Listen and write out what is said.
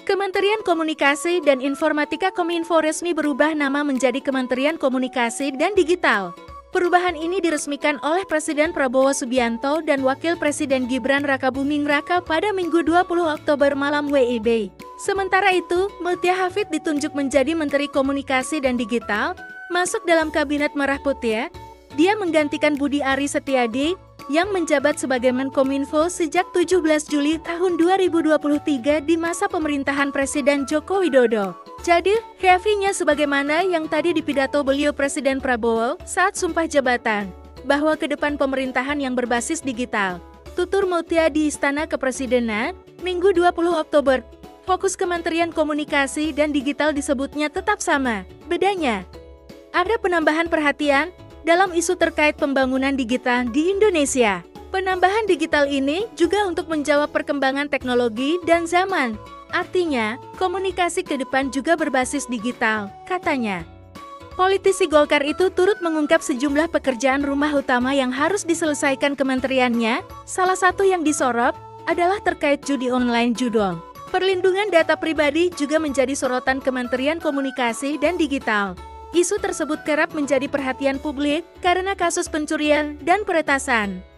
Kementerian Komunikasi dan Informatika Kominfo resmi berubah nama menjadi Kementerian Komunikasi dan Digital. Perubahan ini diresmikan oleh Presiden Prabowo Subianto dan Wakil Presiden Gibran Rakabuming Raka pada Minggu 20 Oktober malam WIB. Sementara itu, Mutia Hafid ditunjuk menjadi Menteri Komunikasi dan Digital, masuk dalam Kabinet Merah Putih. Dia menggantikan Budi Aris Setiadi, yang menjabat sebagai Menkominfo sejak 17 Juli tahun 2023 di masa pemerintahan Presiden Joko Widodo. Jadi, reaksinya sebagaimana yang tadi dipidato beliau Presiden Prabowo saat sumpah jabatan, bahwa ke depan pemerintahan yang berbasis digital. Tutur Mutia di Istana Kepresidenan, Minggu 20 Oktober. Fokus Kementerian Komunikasi dan Digital disebutnya tetap sama. Bedanya, ada penambahan perhatian dalam isu terkait pembangunan digital di Indonesia. Penambahan digital ini juga untuk menjawab perkembangan teknologi dan zaman. Artinya, komunikasi ke depan juga berbasis digital, katanya. Politisi Golkar itu turut mengungkap sejumlah pekerjaan rumah utama yang harus diselesaikan kementeriannya. Salah satu yang disorot adalah terkait judi online Judong. Perlindungan data pribadi juga menjadi sorotan Kementerian Komunikasi dan Digital. Isu tersebut kerap menjadi perhatian publik karena kasus pencurian dan peretasan.